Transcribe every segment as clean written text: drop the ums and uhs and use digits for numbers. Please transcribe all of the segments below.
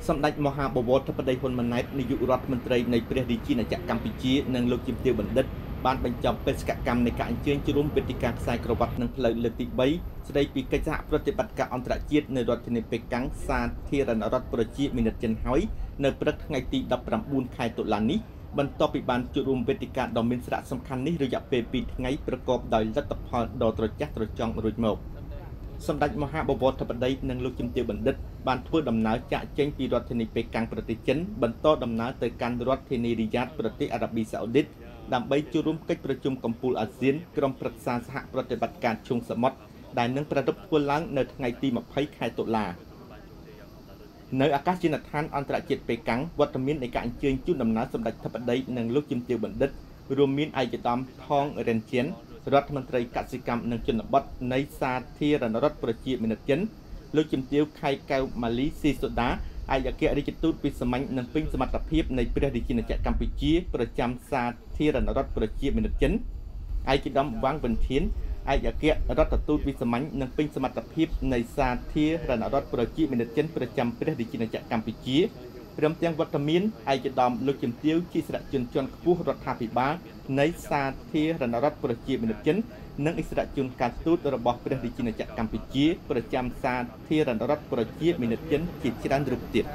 សម្ដេចមហាបវរធិបតីហ៊ុនម៉ាណែតនាយករដ្ឋមន្ត្រីនៃព្រះរាជាណាចក្រកម្ពុជានិងលោកជំទាវបណ្ឌិតបានបញ្ចប់បេសកកម្មនៃការអញ្ជើញជួបវេទិកាខ្សែក្រវ៉ាត់និងផ្លូវលើកទី3ស្ដីពីកិច្ចសហប្រតិបត្តិការអន្តរជាតិនៅរដ្ឋធានីប៉េកាំងសាធារណរដ្ឋប្រជាមានិតចិនហើយនៅព្រឹកថ្ងៃទី19ខែតុលានេះបន្ទាប់ពីបានជួបរួមវេទិកាដ៏មានសារៈសំខាន់នេះរយៈពេល2ថ្ងៃប្រកបដោយលទ្ធផលដ៏ត្រចះត្រចង់រួចមកសម្ដេចមហាបវរធិបតីនិងលោកជំទាវបណ្ឌិតបានធ្វើដំណើរចាក់ចេញពីរដ្ឋធានីប៉េកាំងប្រទេសចិនបន្តដំណើរទៅកាន់រដ្ឋធានីរីយ៉ាតប្រទេសអារ៉ាប៊ីសាអូឌីតដើម្បីចូលរួមកិច្ចប្រជុំកំពូលអាស៊ានក្រុមប្រឹក្សាសហប្រតិបត្តិការឈូងសមុទ្រដែលនឹងប្រារព្ធធ្វើឡើងនៅថ្ងៃទី20ខែតុលានៅអាកាសយានដ្ឋានអន្តរជាតិប៉េកាំងវត្តមាននៃការអញ្ជើញជូនដំណើរសម្ដេចធិបតីនិងលោកជំទាវបណ្ឌិតរួមមានឯកឧត្តមថងរិនជៀនរដ្ឋមន្ត្រីកសិកម្មនិងជនបទនៃសាធារណរដ្ឋប្រជាមានិតចិនលោកជំទាវខៃកៅម៉ាលីស៊ីសូដាឯកអគ្គរដ្ឋទូតវិសាមញ្ញនិងពេញសមត្ថភាពនៃព្រះរាជាណាចក្រកម្ពុជាប្រចាំសាធារណរដ្ឋប្រជាមានិតចិនឯកឧត្តមវ៉ាងវិនធានឯកអគ្គរដ្ឋទូតវិសាមញ្ញនិងពេញសមត្ថភាពនៃសាធារណរដ្ឋប្រជាមានិតចិនប្រចាំព្រះរាជាណាចក្រកម្ពុជាព្រមទាំងវត្តមានឯកឧត្តមលោកជំទាវជាស្ដេចជនជាន់ខ្ពស់រដ្ឋាភិបាលនៃសាធារណរដ្ឋប្រជាមានិតចិននិងអិសរាជជនការទូតរបស់ព្រះរាជាណាចក្រកម្ពុជាប្រចាំសាធារណរដ្ឋប្រជាមានិតចិនជាច្រើនរូបទៀត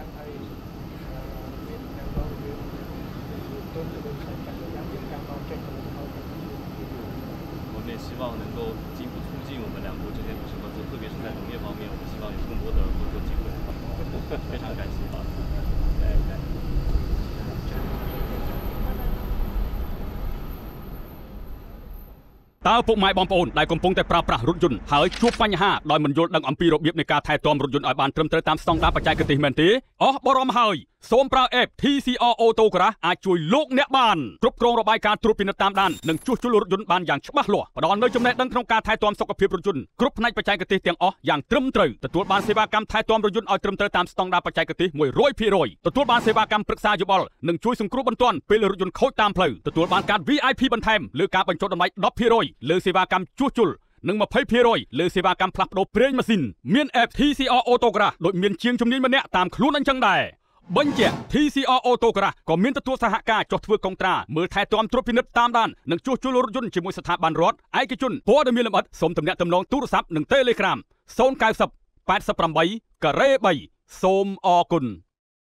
希望能够进一步促进我们两国之间的合作，特别是在农业方面，我们希望有更多的合作机会。非常感谢。តើពុកម៉ែបងប្អូនដែលកំពុងតែប្រើប្រាស់រថយន្តហើយជួបបញ្ហាដោយមិនយល់ដឹងអំពីរបៀបនៃការថែទាំរថយន្តឲ្យបានត្រឹមត្រូវតាមស្តង់ដារបច្ចេកទេសមែនទេអស់បារម្ភហើយសូមប្រើ app TCR Auto Garage អាចជួយលោកអ្នកបានគ្រប់គ្រងរបាយការណ៍ត្រួតពិនិត្យតាមដាននិងជួសជុលរថយន្តបានយ៉ាងច្បាស់លាស់ផ្ដល់នូវចំណេះដឹងក្នុងការថែទាំសុខភាពរថយន្តគ្រប់ផ្នែកបច្ចេកទេសទាំងអស់យ៉ាងត្រឹមត្រូវទទួលបានសេវាកម្មថែទាំរថយន្តឲ្យត្រឹមត្រូវតាមស្តង់ដារបច្ចេកទេស 100% ទទួលបានសេវាកម្មប្រឹក្សាយោបល់និងជួយសង្គ្រោះបន្ទាន់ពេលរថយន្តខូចតាមផ្លូវទទួលបានការ VIP បន្ថែមលើការបញ្ចុះតម្លៃ 10% លើសេវាកម្មជួសជុលនិង 20% លើសេវាកម្មផ្លាស់ប្ដូរប្រេងម៉ាស៊ីនមាន app TCR Auto Garage ដូចមានជាងជំនាញម្នាក់តាមខ្លួនអញ្ចឹងដែរបញ្ជាក់ TCR Auto Garage ក៏មានទទួលសហការចុះធ្វើកុងត្រាមើលថែទាំត្រួតពិនិត្យតាមដាននិងជួសជុលរថយន្តជាមួយស្ថាប័នរដ្ឋឯកជនព័ត៌មានលម្អិតសូមទំនាក់ទំនងទូរស័ព្ទនិង Telegram 090 88 3 សូមអរគុណ